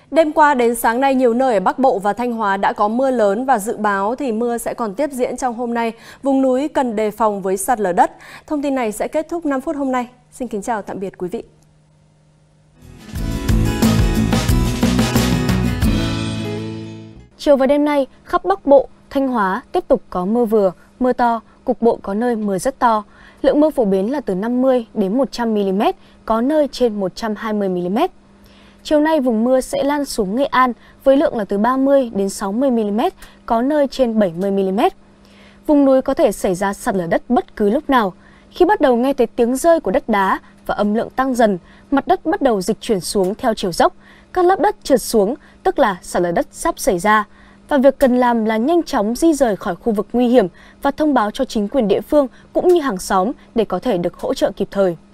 Đêm qua đến sáng nay, nhiều nơi ở Bắc Bộ và Thanh Hóa đã có mưa lớn và dự báo thì mưa sẽ còn tiếp diễn trong hôm nay. Vùng núi cần đề phòng với sạt lở đất. Thông tin này sẽ kết thúc 5 phút hôm nay. Xin kính chào tạm biệt quý vị. Chiều và đêm nay, khắp Bắc Bộ, Thanh Hóa tiếp tục có mưa vừa, mưa to, cục bộ có nơi mưa rất to. Lượng mưa phổ biến là từ 50 đến 100 mm, có nơi trên 120 mm. Chiều nay vùng mưa sẽ lan xuống Nghệ An với lượng là từ 30 đến 60 mm, có nơi trên 70 mm. Vùng núi có thể xảy ra sạt lở đất bất cứ lúc nào. Khi bắt đầu nghe thấy tiếng rơi của đất đá và âm lượng tăng dần, mặt đất bắt đầu dịch chuyển xuống theo chiều dốc, các lớp đất trượt xuống, tức là sạt lở đất sắp xảy ra. Và việc cần làm là nhanh chóng di rời khỏi khu vực nguy hiểm và thông báo cho chính quyền địa phương cũng như hàng xóm để có thể được hỗ trợ kịp thời.